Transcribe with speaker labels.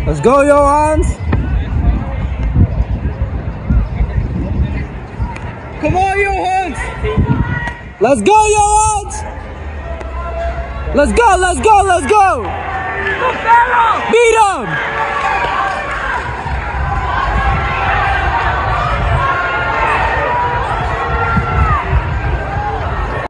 Speaker 1: Let's go, Johans. Come on, Johans. Let's go, Johans. Let's go, let's go, let's go. Beat him.